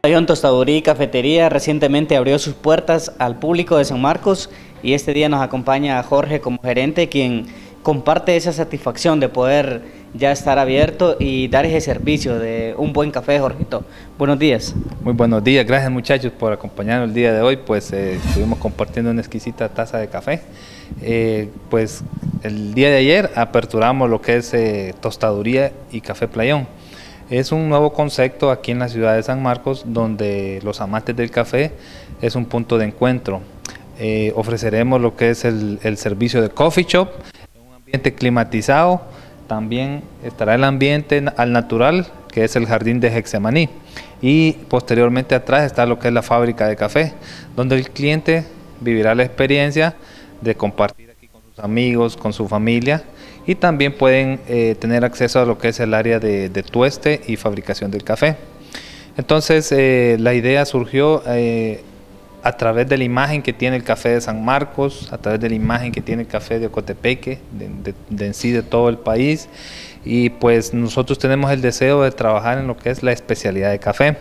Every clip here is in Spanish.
Playón Tostaduría y Cafetería recientemente abrió sus puertas al público de San Marcos y este día nos acompaña Jorge como gerente, quien comparte esa satisfacción de poder ya estar abierto y dar ese servicio de un buen café. Jorgito, buenos días. Muy buenos días, gracias muchachos por acompañarnos el día de hoy. Pues estuvimos compartiendo una exquisita taza de café. Pues el día de ayer aperturamos lo que es Tostaduría y Café Playón. Es un nuevo concepto aquí en la ciudad de San Marcos, donde los amantes del café es un punto de encuentro. Ofreceremos lo que es el servicio de coffee shop, un ambiente climatizado. También estará el ambiente al natural, que es el jardín de Getsemaní, y posteriormente atrás está lo que es la fábrica de café, donde el cliente vivirá la experiencia de compartir aquí con sus amigos, con su familia, y también pueden tener acceso a lo que es el área de tueste y fabricación del café. Entonces la idea surgió a través de la imagen que tiene el café de San Marcos, a través de la imagen que tiene el café de Ocotepeque, de en sí de todo el país, y pues nosotros tenemos el deseo de trabajar en lo que es la especialidad de café.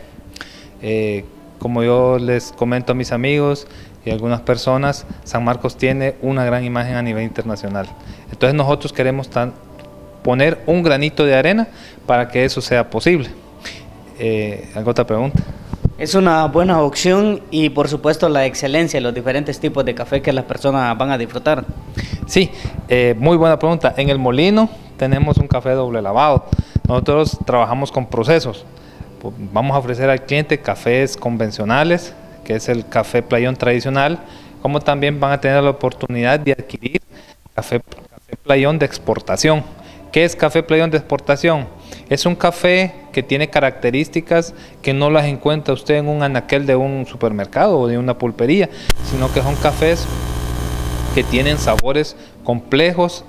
Como yo les comento a mis amigos y a algunas personas, San Marcos tiene una gran imagen a nivel internacional. Entonces nosotros queremos poner un granito de arena para que eso sea posible. ¿Alguna otra pregunta? Es una buena opción y por supuesto la excelencia, los diferentes tipos de café que las personas van a disfrutar. Sí, muy buena pregunta. En el molino tenemos un café doble lavado. Nosotros trabajamos con procesos. Vamos a ofrecer al cliente cafés convencionales, que es el café Playón tradicional, como también van a tener la oportunidad de adquirir café Playón de exportación. ¿Qué es café Playón de exportación? Es un café que tiene características que no las encuentra usted en un anaquel de un supermercado o de una pulpería, sino que son cafés que tienen sabores complejos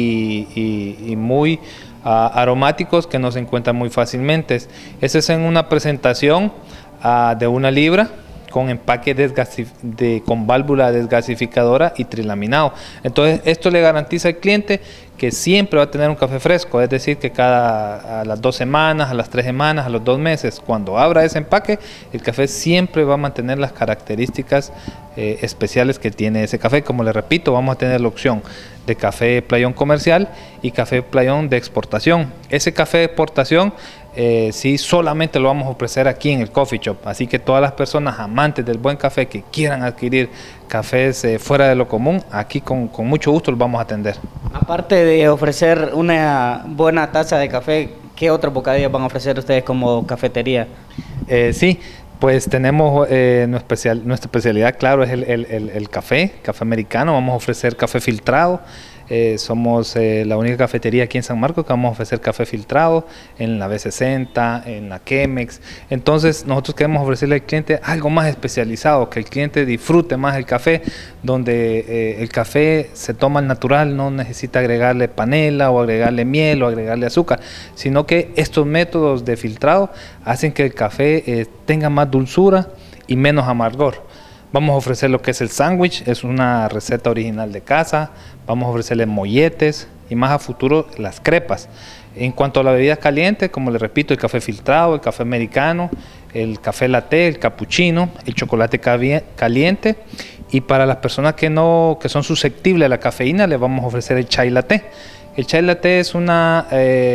y muy aromáticos que no se encuentran muy fácilmente. Ese es en una presentación de 1 libra, con empaque con válvula desgasificadora y trilaminado. Entonces esto le garantiza al cliente que siempre va a tener un café fresco, es decir, que a las 2 semanas, a las 3 semanas, a los 2 meses, cuando abra ese empaque, el café siempre va a mantener las características especiales que tiene ese café. Como le repito, vamos a tener la opción de café Playón comercial y café Playón de exportación. Ese café de exportación sí solamente lo vamos a ofrecer aquí en el coffee shop, así que todas las personas amantes del buen café que quieran adquirir cafés fuera de lo común, aquí con mucho gusto los vamos a atender. Aparte de ofrecer una buena taza de café, ¿qué otros bocadillos van a ofrecer ustedes como cafetería? Sí, pues tenemos nuestra especialidad, claro, es el café americano. Vamos a ofrecer café filtrado. Somos la única cafetería aquí en San Marcos que vamos a ofrecer café filtrado en la B60, en la Chemex. Entonces nosotros queremos ofrecerle al cliente algo más especializado, que el cliente disfrute más el café, donde el café se toma al natural, no necesita agregarle panela o agregarle miel o agregarle azúcar, sino que estos métodos de filtrado hacen que el café tenga más dulzura y menos amargor. Vamos a ofrecer lo que es el sándwich, es una receta original de casa. Vamos a ofrecerle molletes y más a futuro las crepas. En cuanto a la bebida caliente, como les repito, el café filtrado, el café americano, el café latte, el cappuccino, el chocolate caliente. Y para las personas que son susceptibles a la cafeína, les vamos a ofrecer el chai latte. El chai latte es una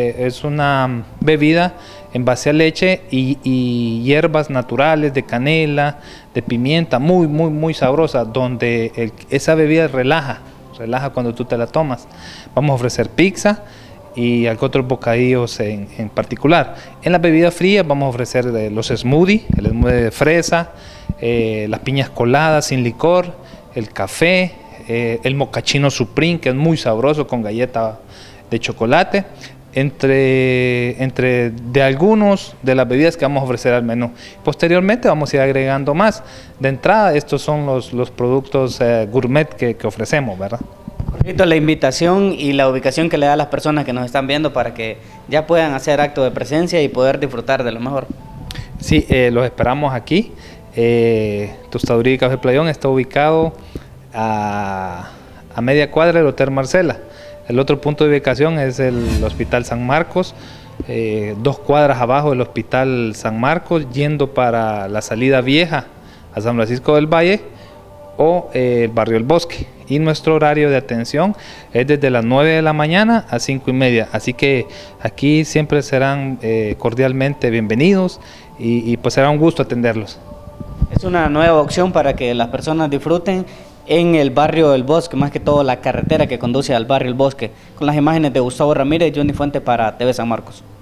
bebida en base a leche y hierbas naturales de canela, de pimienta, muy sabrosa, donde esa bebida relaja cuando tú te la tomas. Vamos a ofrecer pizza y otros bocadillos en particular. En las bebidas frías vamos a ofrecer los smoothies, el smoothie de fresa, las piñas coladas sin licor, el café, el mochaccino supreme, que es muy sabroso con galleta de chocolate, entre de algunos de las bebidas que vamos a ofrecer al menú. Posteriormente vamos a ir agregando más. De entrada, estos son los productos gourmet que ofrecemos, ¿verdad? Correcto, la invitación y la ubicación que le da a las personas que nos están viendo para que ya puedan hacer acto de presencia y poder disfrutar de lo mejor. Sí, los esperamos aquí. Tostaduría y Café Playón está ubicado a media cuadra del Hotel Marcela. El otro punto de ubicación es el Hospital San Marcos, 2 cuadras abajo del Hospital San Marcos, yendo para la salida vieja a San Francisco del Valle o el barrio El Bosque. Y nuestro horario de atención es desde las 9 de la mañana a 5:30. Así que aquí siempre serán cordialmente bienvenidos y pues será un gusto atenderlos. Es una nueva opción para que las personas disfruten en el barrio El Bosque, más que todo la carretera que conduce al barrio El Bosque. Con las imágenes de Gustavo Ramírez, Johnny Fuente para TV San Marcos.